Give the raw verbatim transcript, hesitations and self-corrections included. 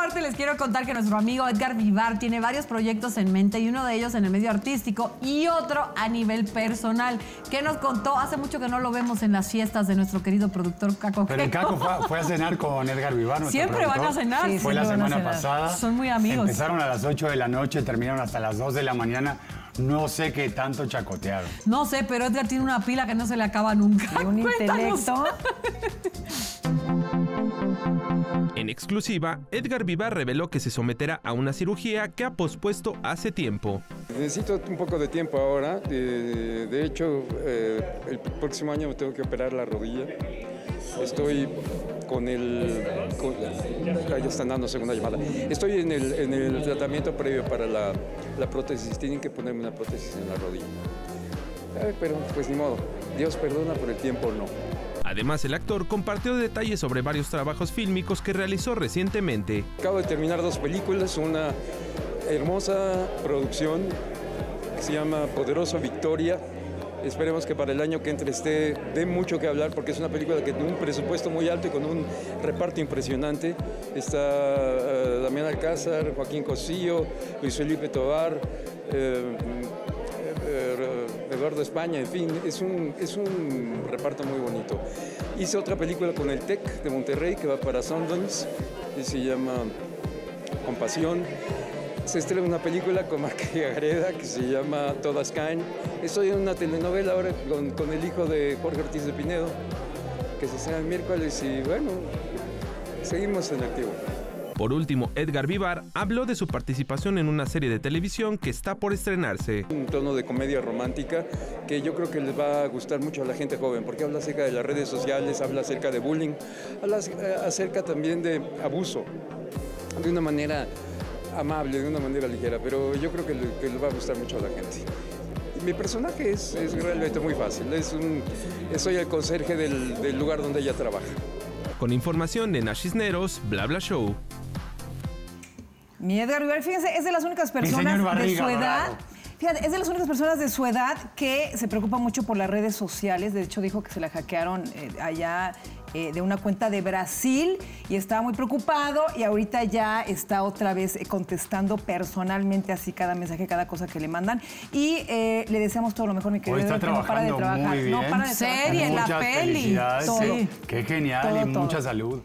parte les quiero contar que nuestro amigo Edgar Vivar tiene varios proyectos en mente y uno de ellos en el medio artístico y otro a nivel personal. ¿Qué nos contó? Hace mucho que no lo vemos en las fiestas de nuestro querido productor Caco. Pero el Caco fue, fue a cenar con Edgar Vivar. Siempre productor. van a cenar. Sí, fue la semana pasada. Son muy amigos. Empezaron a las ocho de la noche, terminaron hasta las dos de la mañana. No sé qué tanto chacotearon. No sé, pero Edgar tiene una pila que no se le acaba nunca. Y un intelecto. En exclusiva, Edgar Vivar reveló que se someterá a una cirugía que ha pospuesto hace tiempo. Necesito un poco de tiempo ahora. De, de hecho, eh, el próximo año me tengo que operar la rodilla. Estoy con el... Con, ya están dando segunda llamada. Estoy en el, en el tratamiento previo para la, la prótesis. Tienen que ponerme una prótesis en la rodilla. Eh, pero pues ni modo. Dios perdona por el tiempo, no. Además, el actor compartió detalles sobre varios trabajos fílmicos que realizó recientemente. Acabo de terminar dos películas, una hermosa producción que se llama Poderoso Victoria. Esperemos que para el año que entre esté dé mucho que hablar porque es una película que tiene un presupuesto muy alto y con un reparto impresionante. Está uh, Damián Alcázar, Joaquín Cosío, Luis Felipe Tovar, eh, eh, Eduardo España, en fin, es un, es un reparto muy bonito. Hice otra película con el TEC de Monterrey que va para Sundance y se llama Compasión. Se estrena una película con Marca Gareda que se llama Todas Caen. Estoy en una telenovela ahora con, con el hijo de Jorge Ortiz de Pinedo, que se estrena el miércoles y bueno, seguimos en activo. Por último, Edgar Vivar habló de su participación en una serie de televisión que está por estrenarse. Un tono de comedia romántica que yo creo que les va a gustar mucho a la gente joven, porque habla acerca de las redes sociales, habla acerca de bullying, habla acerca también de abuso, de una manera amable, de una manera ligera, pero yo creo que le, que le va a gustar mucho a la gente. Mi personaje es, es realmente muy fácil, es un, soy el conserje del, del lugar donde ella trabaja. Con información de Nash Cisneros, Bla Bla Show. Mi Edgar Vivar, fíjense, es de las únicas personas Barriga, de su edad. bravo. Fíjate, es de las únicas personas de su edad que se preocupa mucho por las redes sociales. De hecho, dijo que se la hackearon eh, allá eh, de una cuenta de Brasil y estaba muy preocupado y ahorita ya está otra vez eh, contestando personalmente así cada mensaje, cada cosa que le mandan. Y eh, le deseamos todo lo mejor, mi querido. Hoy está Edgar, que no para de trabajando trabajar. muy No bien. para de Serie, trabajar. en la Muchas peli. felicidades. Todo. Sí. Qué genial Todo, y todo. mucha salud.